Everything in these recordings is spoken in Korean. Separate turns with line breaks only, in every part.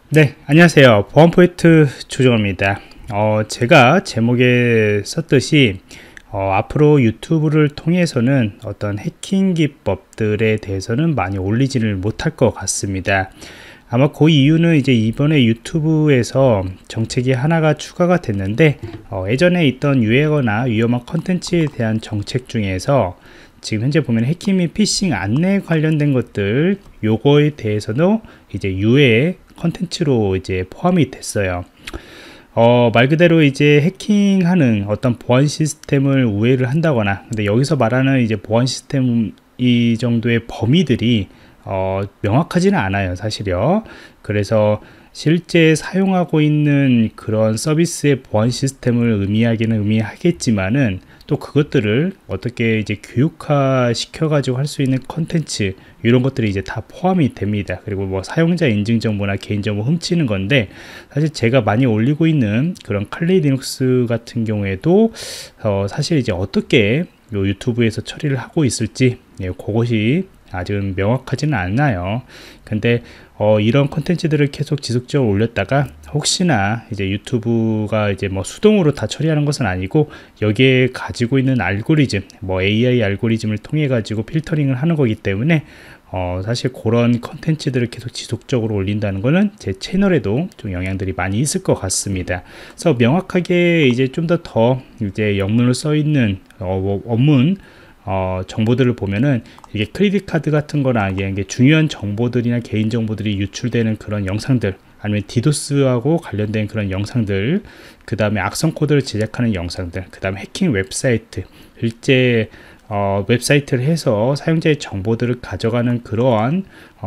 네, 안녕하세요. 보안 포인트 조정호입니다. 제가 제목에 썼듯이 앞으로 유튜브를 통해서는 어떤 해킹 기법들에 대해서는 많이 올리지를 못할 것 같습니다. 아마 그 이유는 이제 이번에 유튜브에서 정책이 하나가 추가가 됐는데 예전에 있던 유행어나 위험한 컨텐츠에 대한 정책 중에서 지금 현재 보면 해킹 및 피싱 안내 관련된 것들 요거에 대해서도 이제 유해 컨텐츠로 이제 포함이 됐어요. 말 그대로 이제 해킹하는 어떤 보안 시스템을 우회를 한다거나, 근데 여기서 말하는 이제 보안 시스템 이 정도의 범위들이 명확하지는 않아요, 사실요. 그래서 실제 사용하고 있는 그런 서비스의 보안 시스템을 의미하기는 의미하겠지만은 또 그것들을 어떻게 이제 교육화 시켜 가지고 할 수 있는 컨텐츠 이런 것들이 이제 다 포함이 됩니다. 그리고 뭐 사용자 인증 정보나 개인 정보 훔치는 건데, 사실 제가 많이 올리고 있는 그런 칼리 리눅스 같은 경우에도 사실 이제 어떻게 요 유튜브에서 처리를 하고 있을지 그것이 아직은 명확하지는 않나요. 근데 이런 컨텐츠들을 계속 지속적으로 올렸다가 혹시나 이제 유튜브가 이제 뭐 수동으로 다 처리하는 것은 아니고 여기에 가지고 있는 알고리즘, 뭐 AI 알고리즘을 통해 가지고 필터링을 하는 거기 때문에 사실 그런 컨텐츠들을 계속 지속적으로 올린다는 거는 제 채널에도 좀 영향들이 많이 있을 것 같습니다. 그래서 명확하게 이제 좀 더 이제 영문으로 써 있는 원문 정보들을 보면은 이게 크레딧 카드 같은 거나 이게 중요한 정보들이나 개인 정보들이 유출되는 그런 영상들, 아니면 디도스하고 관련된 그런 영상들, 그 다음에 악성 코드를 제작하는 영상들, 그 다음에 해킹 웹사이트, 실제 웹사이트를 해서 사용자의 정보들을 가져가는 그러한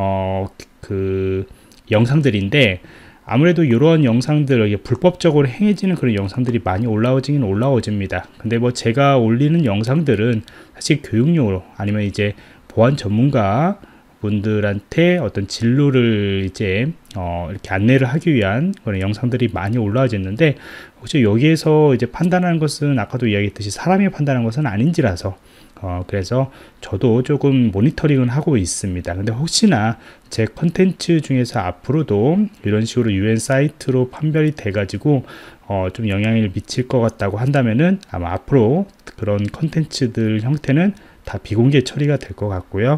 그 영상들인데, 아무래도 이러한 영상들, 불법적으로 행해지는 그런 영상들이 많이 올라오지긴 올라오집니다. 근데 뭐 제가 올리는 영상들은 사실 교육용으로, 아니면 이제 보안 전문가 분들한테 어떤 진로를 이제 이렇게 안내를 하기 위한 그런 영상들이 많이 올라와졌는데, 혹시 여기에서 이제 판단하는 것은 아까도 이야기했듯이 사람이 판단하는 것은 아닌지라서 그래서 저도 조금 모니터링을 하고 있습니다. 근데 혹시나 제 컨텐츠 중에서 앞으로도 이런 식으로 UN 사이트로 판별이 돼 가지고 좀 영향을 미칠 것 같다고 한다면은 아마 앞으로 그런 컨텐츠들 형태는 다 비공개 처리가 될 것 같고요.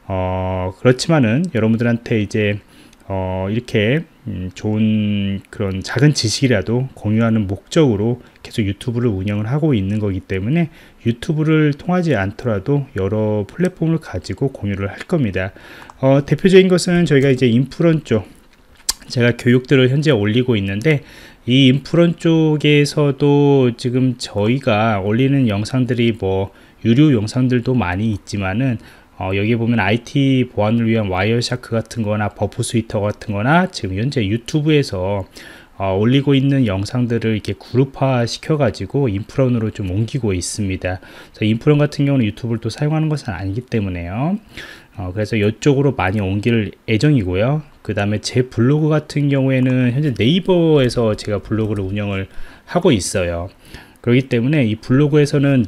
그렇지만은 여러분들한테 이제 이렇게 좋은 그런 작은 지식이라도 공유하는 목적으로 계속 유튜브를 운영을 하고 있는 거기 때문에 유튜브를 통하지 않더라도 여러 플랫폼을 가지고 공유를 할 겁니다. 대표적인 것은 저희가 이제 인프런 쪽, 제가 교육들을 현재 올리고 있는데, 이 인프런 쪽에서도 지금 저희가 올리는 영상들이 뭐 유료 영상들도 많이 있지만은 여기 보면 IT 보안을 위한 와이어샤크 같은 거나 버프 스위터 같은 거나 지금 현재 유튜브에서 올리고 있는 영상들을 이렇게 그룹화 시켜 가지고 인프런으로 좀 옮기고 있습니다. 그래서 인프런 같은 경우는 유튜브를 또 사용하는 것은 아니기 때문에요. 그래서 이쪽으로 많이 옮길 예정이고요. 그 다음에 제 블로그 같은 경우에는 현재 네이버에서 제가 블로그를 운영을 하고 있어요. 그렇기 때문에 이 블로그에서는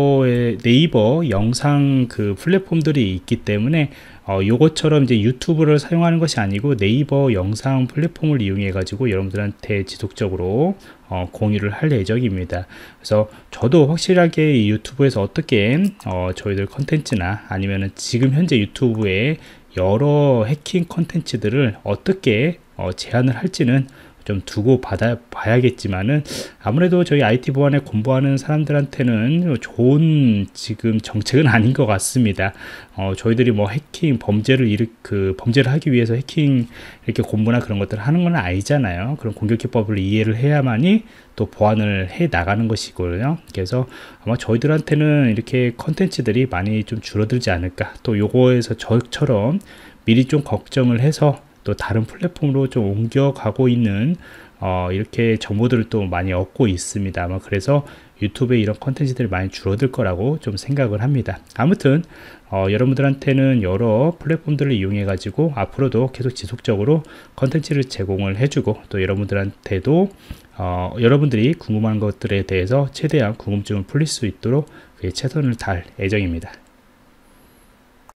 네이버 영상 그 플랫폼들이 있기 때문에 요것처럼 이제 유튜브를 사용하는 것이 아니고 네이버 영상 플랫폼을 이용해 가지고 여러분들한테 지속적으로 공유를 할 예정입니다. 그래서 저도 확실하게 이 유튜브에서 어떻게 저희들 컨텐츠나 아니면은 지금 현재 유튜브에 여러 해킹 컨텐츠들을 어떻게 제한을 할지는 좀 두고 봐야겠지만은, 아무래도 저희 IT 보안에 공부하는 사람들한테는 좋은 지금 정책은 아닌 것 같습니다. 저희들이 뭐 해킹 범죄를 하기 위해서 해킹 이렇게 공부나 그런 것들을 하는 건 아니잖아요. 그런 공격 기법을 이해를 해야만이 또 보안을 해 나가는 것이고요. 그래서 아마 저희들한테는 이렇게 컨텐츠들이 많이 좀 줄어들지 않을까, 또 요거에서 저처럼 미리 좀 걱정을 해서 또 다른 플랫폼으로 좀 옮겨가고 있는 이렇게 정보들을 또 많이 얻고 있습니다. 아마 그래서 유튜브에 이런 컨텐츠들이 많이 줄어들 거라고 좀 생각을 합니다. 아무튼 여러분들한테는 여러 플랫폼들을 이용해 가지고 앞으로도 계속 지속적으로 컨텐츠를 제공을 해주고, 또 여러분들한테도 여러분들이 궁금한 것들에 대해서 최대한 궁금증을 풀릴 수 있도록 최선을 다할 예정입니다.